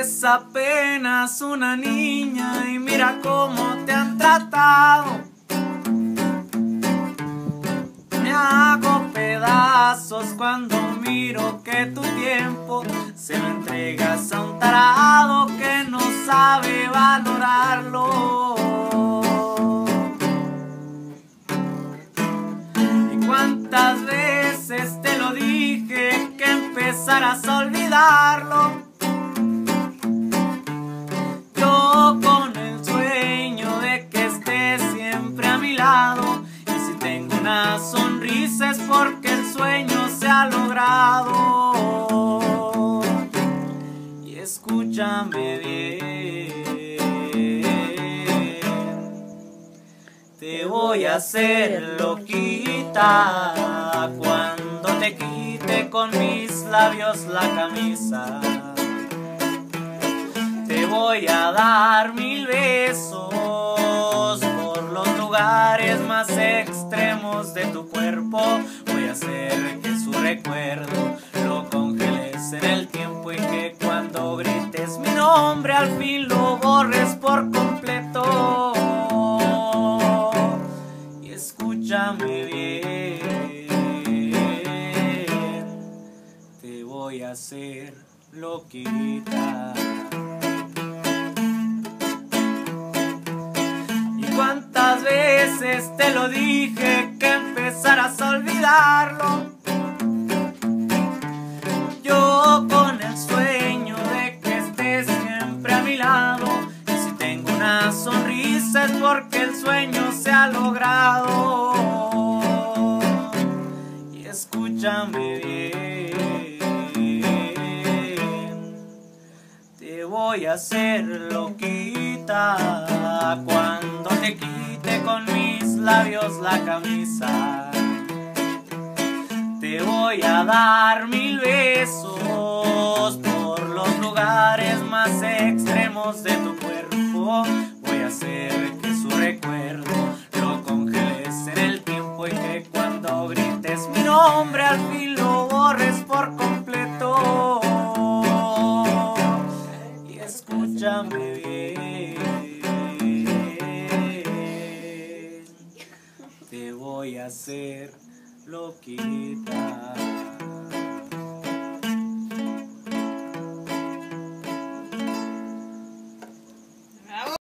Eres apenas una niña y mira cómo te han tratado. Me hago pedazos cuando miro que tu tiempo se lo entregas a un tarado que no sabe valorarlo. Y cuántas veces te lo dije que empezaras a olvidarlo. Yo con el sueño de que estés siempre a mi lado, y si tengo una sonrisa es porque el sueño se ha logrado. Y escúchame bien, te voy a hacer loquita cuando te quite con mis labios la camisa. Te voy a dar 1000 besos por los lugares más extremos de tu cuerpo. Voy a hacer que su recuerdo lo congeles en el tiempo y que cuando grites mi nombre al fin lo borres por completo. Y escúchame bien, te voy a hacer loquita. ¿Cuántas veces te lo dije que empezaras a olvidarlo? Yo con el sueño de que estés siempre a mi lado, y si tengo una sonrisa es porque el sueño se ha logrado. Y escúchame bien, te voy a hacer loquita cuando te quite con mis labios la camisa. Te voy a dar 1000 besos por los lugares más extremos de tu cuerpo. Voy a hacer que su recuerdo lo congeles en el tiempo y que cuando grites mi nombre al fin lo borres por completo. Y escúchame bien, te voy a hacer loquita.